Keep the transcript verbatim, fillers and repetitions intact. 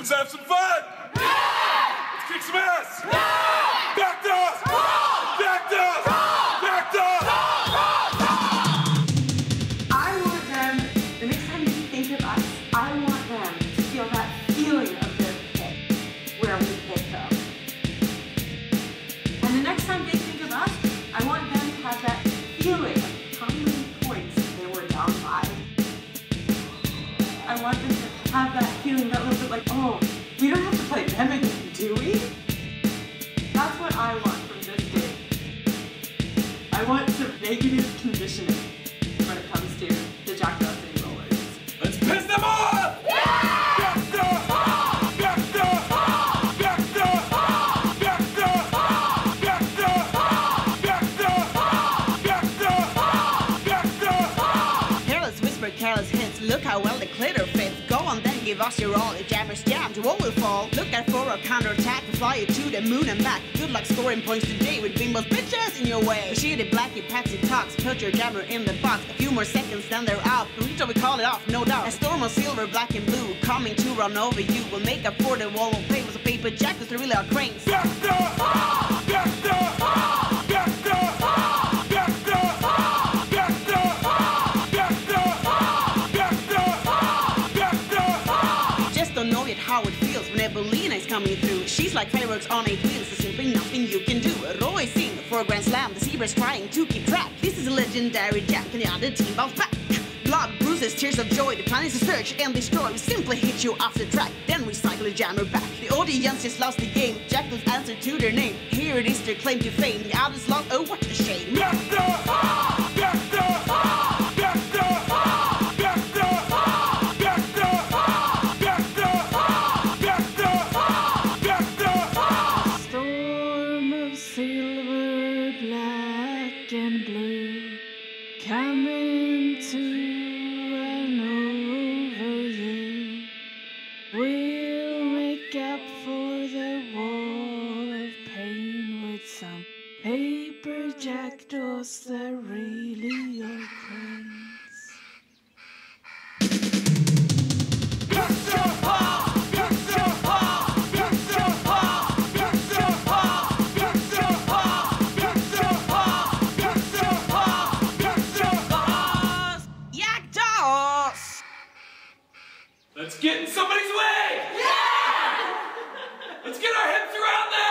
Let's have some fun! Yeah! Let's kick some ass! Yeah! Jackdaws! Jackdaws! Jackdaws! I want them, the next time you think of us, I want them to feel that feeling of their pit, where we picked them. And the next time they think of us, I want them to have that feeling of how many points they were down by. I want them to have that feeling, that little bit like, oh, we don't have to play them again, do we? That's what I want from this game. I want some negative conditioning when it comes to the Jackdaw City Rollers. Let's piss them off! Yeah! Jackdaw! Jackdaw! Jackdaw! Jackdaw! Jackdaw! Jackdaw! Jackdaw! Jackdaw! Careless whisper, careless hints. Look how well the glitter fits. Go on then, give us your all. If jammers jammed, what will fall? Look out for a counterattack to fly you to the moon and back. Good luck scoring points today with bimbos bitches in your way. Shitty blacky patsy talks, put your jammer in the box. A few more seconds, then they're out. Rita, we call it off, no doubt. A storm of silver, black and blue, coming to run over you. We'll make up for the wall, we'll play with a paper jack, cause they really are cranes. Jackdaw! Jackdaw! Jackdaw! Jackdaw! Jackdaw! Jackdaw! Jackdaw! Jackdaw! You just don't know yet how it feels when Evelina is coming through. She's like fireworks on eight wheels, there's simply nothing you can do. Roy sing for a grand slam, the zebra's trying to keep track. This is a legendary Jack and the other team bounce back. Blood, bruises, tears of joy, the plan is to search and destroy. We simply hit you off the track, then recycle the jammer back. The audience just lost the game, Jackdaws answer to their name. Here it is their claim to fame, the others lost, oh what a shame. Jackdaw! Jackdaw! Jackdaw! Jackdaw! Jackdaw! Jackdaw! Jackdaw! Jackdaw! Storm of silver, black and blue, coming to run over you. We'll make up for the wall of pain with some paper jackdaws that really are cranes. Jackdaws! Let's get in somebody's way! Yeah! Let's get our hips around that!